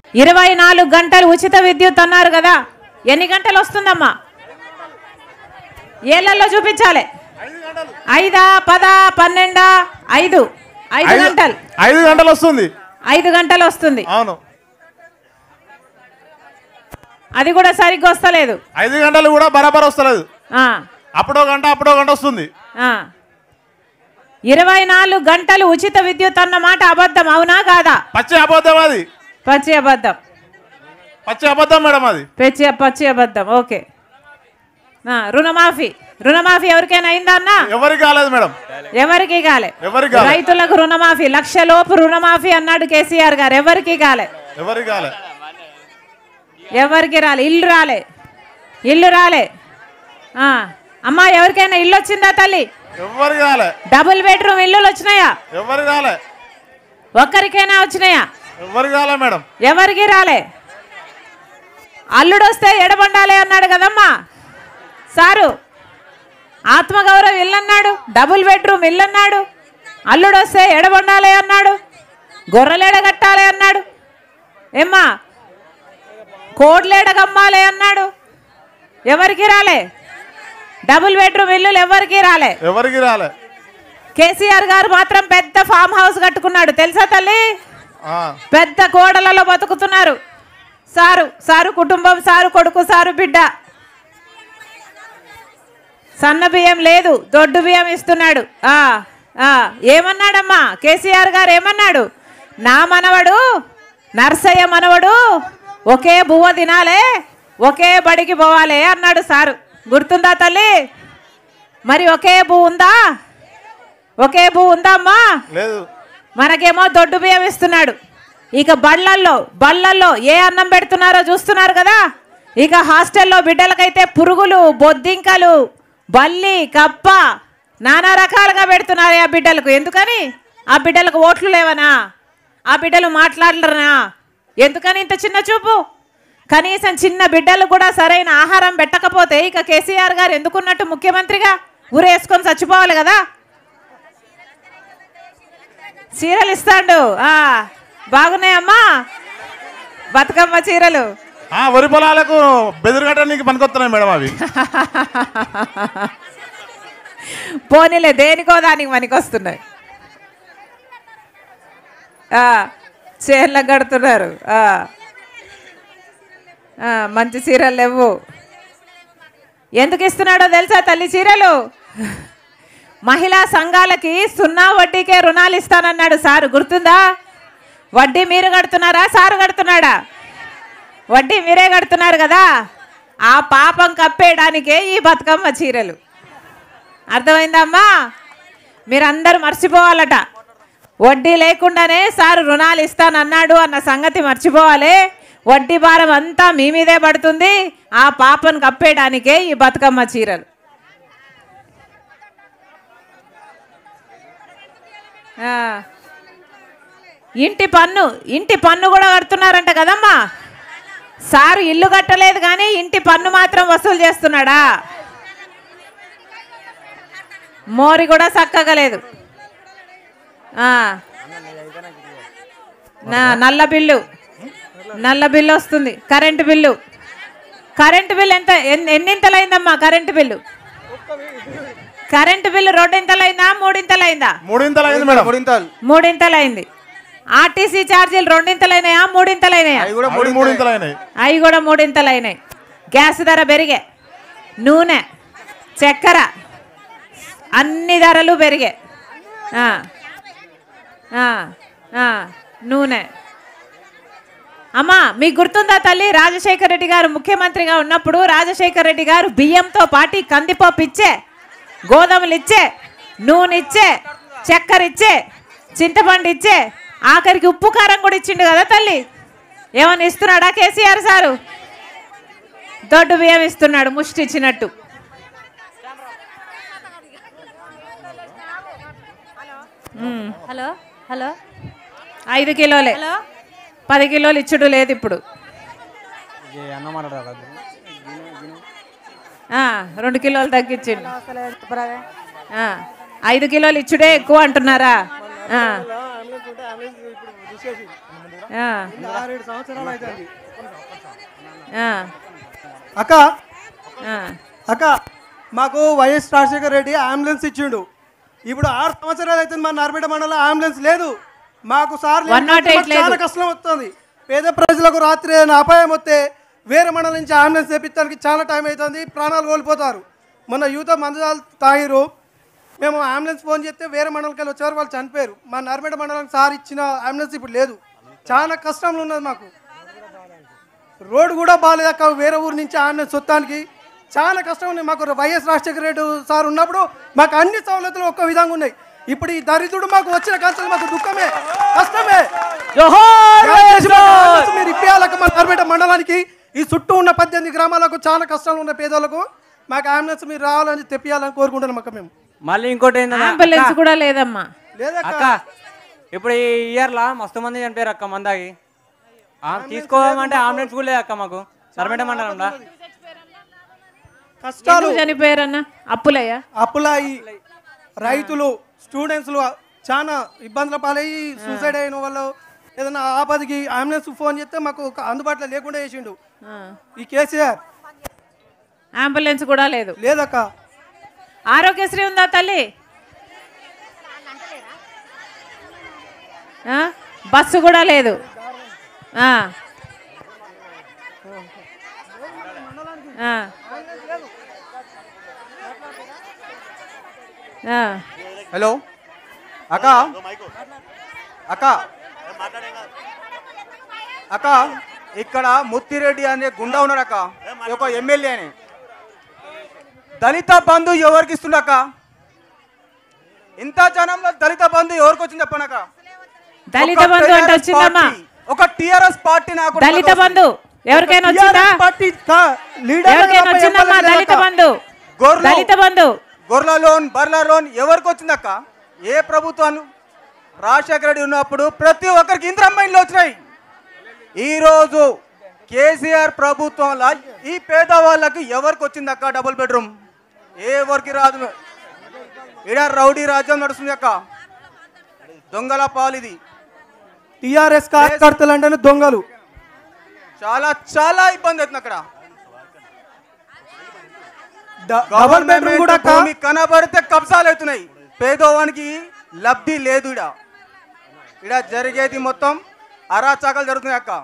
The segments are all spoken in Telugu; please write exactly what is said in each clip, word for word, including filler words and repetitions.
ఇరవై నాలుగు గంటలు ఉచిత విద్యుత్ అన్నారు కదా, ఎన్ని గంటలు వస్తుందమ్మా? ఏళ్లలో చూపించాలి. ఐదా పదా పన్నెండా? ఐదు ఐదు గంటలు ఐదు గంటలు వస్తుంది. ఐదు గంటలు వస్తుంది. అవును, అది కూడా సరిగ్గా వస్తలేదు. ఐదు గంటలు కూడా బరాబర్ వస్తలేదు. అప్పుడో గంట అప్పుడో గంట వస్తుంది. ఇరవై నాలుగు గంటలు ఉచిత విద్యుత్ అన్న మాట అబద్ధం, అవునా కాదా? పచ్చి అబద్ధం. అది పచ్చి అబద్ధం. పచ్చి అబద్ధం మేడం, అది పచ్చి పచ్చి అబద్ధం. ఓకే. రుణమాఫీ రుణమాఫీ ఎవరికైనా అయిందా అన్న? ఎవరికి కాలేదు మేడం, ఎవరికి కాలే. రైతులకు రుణమాఫీ లక్ష లోపు రుణమాఫీ అన్నాడు కేసీఆర్ గారు. ఎవరికి కాలే, ఎవరికి కాలే, ఎవరికి రాలే. ఇల్లు రాలే, ఇల్లు రాలే. అమ్మా ఎవరికైనా ఇల్లు వచ్చిందా తల్లి? ఎవరికి రాలే. డబుల్ బెడ్రూమ్ ఇల్లులు వచ్చినాయా? ఎవరికి రాలే. ఒక్కరికైనా వచ్చినాయా? ఎవరికి రాలే మేడం, ఎవరికి రాలే. అల్లుడు వస్తే ఎడబండాలి అన్నాడు కదమ్మా సారు. ఆత్మగౌరవం ఇల్లు అన్నాడు, డబుల్ బెడ్రూమ్ ఇల్లు అన్నాడు, అల్లుడు వస్తే ఎడబండాలి అన్నాడు, గొర్రెలేడగట్టాలి అన్నాడు, ఏమ్మా కోడ్లేడగమ్మాలి అన్నాడు. ఎవరికి రాలే. డబుల్ బెడ్రూమ్ ఇల్లులు ఎవరికి రాలే, ఎవరికి రాలే. కేసీఆర్ గారు మాత్రం పెద్ద ఫామ్ హౌస్ కట్టుకున్నాడు తెలుసా తల్లి? పెద్ద కోడలలో బతుకుతున్నారు సారు. సారు కుటుంబం, సారు కొడుకు, సారు బిడ్డ. సన్న బియ్యం లేదు, దొడ్డు బియ్యం ఇస్తున్నాడు. ఏమన్నాడమ్మా కేసీఆర్ గారు? ఏమన్నాడు? నా మనవడు నర్సయ్య మనవడు ఒకే బువ్వ తినాలే, ఒకే బడికి పోవాలే అన్నాడు సారు. గుర్తుందా తల్లి? మరి ఒకే బువ్వ ఉందా? ఒకే బువ్వ ఉందా అమ్మా? లేదు. మనకేమో దొడ్డు బియ్యం ఇస్తున్నాడు. ఇక బళ్ళల్లో బళ్ళల్లో ఏ అన్నం పెడుతున్నారో చూస్తున్నారు కదా. ఇక హాస్టల్లో బిడ్డలకైతే పురుగులు, బొద్దింకలు, బల్లి, కప్ప నానా రకాలుగా పెడుతున్నారు ఆ బిడ్డలకు. ఎందుకని? ఆ బిడ్డలకు ఓట్లు లేవనా? ఆ బిడ్డలు మాట్లాడలరా? ఎందుకని ఇంత చిన్న చూపు? కనీసం చిన్న బిడ్డలు కూడా సరైన ఆహారం పెట్టకపోతే ఇక కేసీఆర్ గారు ఎందుకున్నట్టు ముఖ్యమంత్రిగా? ఊరేసుకొని చచ్చిపోవాలి కదా. చీరలు ఇస్తాడు. బాగున్నాయమ్మా బతుకమ్మ చీరలు. వరి పొలాలకు బెదిరిగట్టడానికి పనికొస్తున్నాయి మేడం అవి. పోనీలే, దేనికో దానికి పనికొస్తున్నాయి. చీరలకు కడుతున్నారు. మంచి చీరలు లేవు. ఎందుకు ఇస్తున్నాడో తెలుసా తల్లి చీరలు? మహిళా సంఘాలకి సున్నా వడ్డీకే రుణాలు ఇస్తానన్నాడు సారు. గుర్తుందా? వడ్డీ మీరు కడుతున్నారా, సారు కడుతున్నాడా? వడ్డీ మీరే కడుతున్నారు కదా. ఆ పాపం కప్పేయడానికే ఈ బతుకమ్మ చీరలు. అర్థమైందమ్మా? మీరందరూ మర్చిపోవాలట. వడ్డీ లేకుండానే సారు రుణాలు ఇస్తానన్నాడు అన్న సంగతి మర్చిపోవాలి. వడ్డీ భారం అంతా మీ మీదే పడుతుంది. ఆ పాపను కప్పేయడానికే ఈ బతుకమ్మ చీరలు. ఇంటి పన్ను ఇంటి పన్ను కూడా కడుతున్నారంట కదమ్మా. సారు ఇల్లు కట్టలేదు కానీ ఇంటి పన్ను మాత్రం వసూలు చేస్తున్నాడా? మోరి కూడా చక్కగా లేదు. నల్ల బిల్లు నల్ల బిల్లు వస్తుంది. కరెంటు బిల్లు కరెంటు బిల్లు ఎంత ఎన్నింతలైందమ్మా? కరెంటు బిల్లు కరెంటు బిల్లు రెండింతలైందా మూడింతలైందా? మూడింతలైంది. ఆర్టీసీ ఛార్జీలు రెండింతలైనాయా మూడింతలైనాయా? అవి కూడా మూడింతలైనాయి. గ్యాస్ ధర పెరిగే, నూనె, చక్కెర అన్ని ధరలు పెరిగే. నూనె అమ్మా మీకు గుర్తుందా తల్లి? రాజశేఖర రెడ్డి గారు ముఖ్యమంత్రిగా ఉన్నప్పుడు రాజశేఖర రెడ్డి గారు బియ్యంతో పాటు కందిపప్పు ఇచ్చే, గోధుమలు ఇచ్చే, నూనె ఇచ్చే, చక్కెర ఇచ్చే, చింతపండు ఇచ్చే, ఆఖరికి ఉప్పు కారం కూడా ఇచ్చిండు కదా తల్లి. ఏమని ఇస్తున్నాడా కేసీఆర్ సారు? దొడ్డు బియ్యం ఇస్తున్నాడు ముష్టి ఇచ్చినట్టు. హలో హలో ఐదు కిలోలే, పది కిలోలు ఇచ్చుడు లేదు ఇప్పుడు. రెండు కిలోలు తగ్గించిండు. ఐదు కిలోలు ఇచ్చుడే ఎక్కువ అంటున్నారా? ఆ, ఆరేడు సంవత్సరాలు అవుతుంది ఆ, అక్క ఆ. అక్క మాకు వైఎస్ రాజశేఖర రెడ్డి అంబులెన్స్ ఇచ్చిండు. ఇప్పుడు ఆరు సంవత్సరాలు అవుతుంది మా నార్పేట మండలంలో అంబులెన్స్ లేదు. మాకు సార్ వన్ నాట్ ఎయిట్ లేదు. చాలా కష్టం వస్తుంది. పేద ప్రజలకు రాత్రి ఏదైనా అపాయం వస్తే వేరే మండలం నుంచి అంబులెన్స్ తెప్పించడానికి చాలా టైం అవుతుంది, ప్రాణాలు కోల్పోతారు. మొన్న యూత మందులు తాగిరు, మేము అంబులెన్స్ ఫోన్ చేస్తే వేరే మండలంకి వెళ్ళి వచ్చేవారు, వాళ్ళు చనిపోయారు. మా నార్పేట మండలానికి సార్ ఇచ్చిన అంబులెన్స్ ఇప్పుడు లేదు. చాలా కష్టంలో ఉన్నది మాకు. రోడ్డు కూడా బాగాలేదు అక్క, వేరే ఊరు నుంచి అంబులెన్స్ వస్తానికి చాలా కష్టం ఉంది మాకు. వైఎస్ రాజశేఖర రెడ్డి సార్ ఉన్నప్పుడు మాకు అన్ని సౌలతులు ఒక్క విధంగా ఉన్నాయి. ఇప్పుడు ఈ దరిద్రుడు మాకు వచ్చిన కంచెలు మాకు దుఃఖమే, కష్టమే. మీరు ఇప్పేయాలక్క మా నార్పేట మండలానికి, ఈ చుట్టూ ఉన్న పద్దెనిమిది గ్రామాలకు చాలా కష్టాలు ఉన్న పేదలకు మాకు అంబులెన్స్ మీరు రావాలని తెప్పియాలని కోరుకుంటున్నాం అక్క మేము. మళ్ళీ ఇంకోటి అంబులెన్స్ కూడా లేదమ్మా. అక్క ఇప్పుడు ఈ ఇయర్ లా మస్తు మంది చనిపోయారు అక్క మందాగి. తీసుకోవాలంటే అంబులెన్స్ కూడా లేదు అక్క మాకు నార్పేట మండలంలో. కష్టాలు చనిపోయారన్నా అప్పులయ్యా, అప్పులాయి రైతులు స్టూడెంట్స్లు చాలా ఇబ్బందుల పాలయ్యి సూసైడ్ అయిన వాళ్ళు ఏదైనా ఆపదికి అంబులెన్స్ ఫోన్ చేస్తే మాకు అందుబాటులో లేకుండా చేసిండు ఈ కేసీఆర్. అంబులెన్స్ కూడా లేదు. లేదక్క. ఆరోగ్యశ్రీ ఉందా తల్లి? బస్సు కూడా లేదు. హలో అక్క అక్క అక్క ఇక్కడ ముత్తిరెడ్డి అనే గుండా ఉన్నాడు అక్క, ఒక ఎమ్మెల్యే అని. దళిత బంధు ఎవరికి ఇస్తుండక్క? ఇంత జనంలో దళిత బంధు ఎవరికి వచ్చింది చెప్పనక్క? దళిత బంధు అంటే వచ్చిందమ్మా. ఒక టిఆర్ఎస్ పార్టీ నాకు దళిత బంధు ఎవరికైనా వచ్చిందా? ఎవరికైనా వచ్చిందమ్మా దళిత బంధు? దళిత బంధు గొర్రెల లోన్ బర్ల లోన్ ఎవరికి వచ్చిందక్క? ఏ ప్రభుత్వాలు? రాజశేఖర రెడ్డి ఉన్నప్పుడు ప్రతి ఒక్కరికి ఇందిరమ్మ ఇండ్లు వచ్చినాయి. ఈరోజు కేసీఆర్ ప్రభుత్వంలో ఈ పేదవాళ్ళకి ఎవరికి వచ్చిందక్క డబుల్ బెడ్రూమ్? ఎవరికి రాదు. ఈడ రౌడీ రాజ్యం నడుస్తుంది అక్క, దొంగల పాలిది. టిఆర్ఎస్ కార్యకర్తలు అంటే దొంగలు. చాలా చాలా ఇబ్బంది అవుతుంది అక్కడ. డబుల్ బెడ్రూమ్ కూడా భూమి కనబడితే కబ్జాలు అవుతున్నాయి. పేదవానికి లబ్ధి లేదు. ఇడ ఇడ జరిగేది మొత్తం అరాచకాలు జరుగుతున్నాయి అక్క.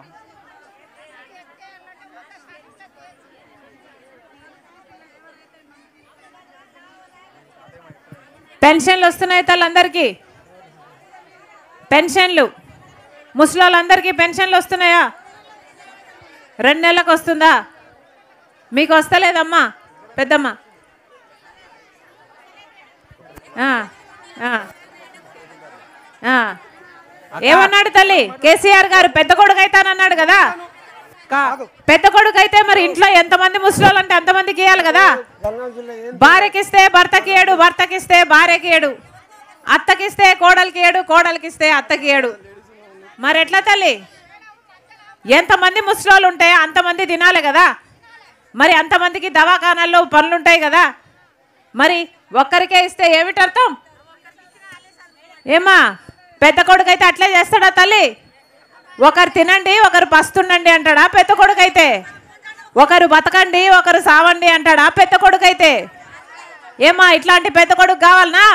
పెన్షన్లు వస్తున్నాయి తల్లందరికీ, పెన్షన్లు ముసలోళ్ళందరికీ పెన్షన్లు వస్తున్నాయా? రెండు నెలలకు వస్తుందా? మీకు వస్తలేదమ్మా పెద్దమ్మ? ఏమన్నాడు తల్లి కేసీఆర్ గారు? పెద్ద కొడుకు అయితానన్నాడు కదా. పెద్ద కొడుకు అయితే మరి ఇంట్లో ఎంతమంది ముసలోళ్ళు అంటే అంతమందికి ఇవ్వాలి కదా. భార్యకిస్తే భర్తకి ఏడు, భర్తకిస్తే భార్యకి ఏడు, అత్తకిస్తే కోడలికి ఏడు, కోడలికిస్తే అత్తకి ఏడు. మరి ఎట్లా తల్లి? ఎంతమంది ముసలోళ్ళు ఉంటే అంతమంది తినాలి కదా. మరి అంతమందికి దవాఖానాల్లో పనులుంటాయి కదా. మరి ఒక్కరికే ఇస్తే ఏమిటి అర్థం? ఏమా పెద్ద కొడుకు అయితే అట్లే చేస్తాడా తల్లి? ఒకరు తినండి ఒకరు పస్తుండండి అంటాడా పెద్ద కొడుకు అయితే? ఒకరు బతకండి ఒకరు సావండి అంటాడా పెద్ద కొడుకు అయితే? ఏమా ఇట్లాంటి పెద్ద కొడుకు కావాలనా?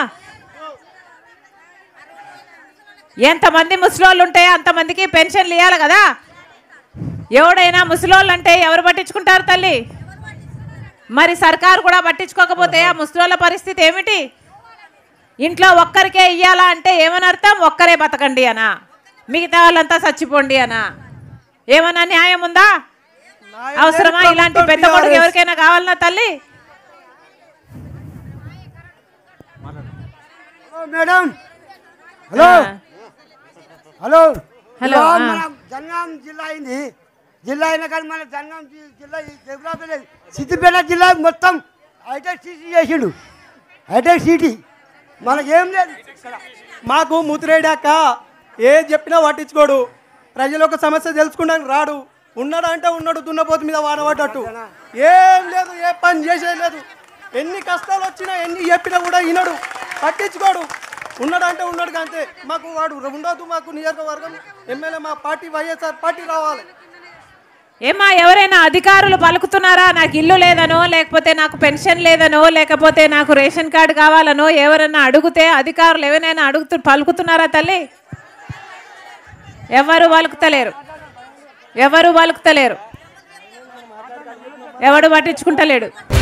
ఎంతమంది ముసలోళ్ళు ఉంటే అంతమందికి పెన్షన్లు ఇవ్వాలి కదా. ఎవడైనా ముసలోళ్ళు అంటే ఎవరు పట్టించుకుంటారు తల్లి? మరి సర్కారు కూడా పట్టించుకోకపోతే ఆ ముసలోళ్ళ పరిస్థితి ఏమిటి? ఇంట్లో ఒక్కరికే ఇయ్యాలా అంటే ఏమని అర్థం? ఒక్కరే బతకండి అనా, మిగతా వాళ్ళంతా చచ్చిపోండి అనా? ఏమన్నా న్యాయం ఉందా? అవసరమా ఇలాంటి పెద్ద కొడుకు ఎవరికైనా కావాలన్నా తల్లి? Madam hello hello hello Jangaon జిల్లా అయింది. జిల్లా అయినా కానీ మన జనగాం జిల్లా డెవలప్ లేదు. సిద్దిపేట జిల్లా మొత్తం హైటెక్ సిటీ చేసిండు. హైటెక్ సిటీ మనకేం లేదు. మాకు ముతిరేడాక ఏది చెప్పినా పట్టించుకోడు. ప్రజల ఒక సమస్య తెలుసుకోవడానికి రాడు. ఉన్నాడు అంటే ఉన్నాడు, దున్నపోతు మీద వాడబడ్డట్టు. ఏం లేదు, ఏ పని చేసేది లేదు. ఎన్ని కష్టాలు వచ్చినా ఎన్ని చెప్పినా కూడా వినడు, పట్టించుకోడు. ఉన్నాడు అంటే ఉన్నాడు అంతే. మాకు వాడు ఉండదు. మాకు నియోజకవర్గం ఎమ్మెల్యే మా పార్టీ వైఎస్ఆర్ పార్టీ రావాలి. ఏమా ఎవరైనా అధికారులు పలుకుతున్నారా? నాకు ఇల్లు లేదనో, లేకపోతే నాకు పెన్షన్ లేదనో, లేకపోతే నాకు రేషన్ కార్డు కావాలనో ఎవరైనా అడిగితే అధికారులు ఎవరైనా అడుగుతూ పలుకుతున్నారా తల్లి? ఎవరు పలుకుతలేరు, ఎవరు పలుకుతలేరు, ఎవడు పట్టించుకుంటలేడు.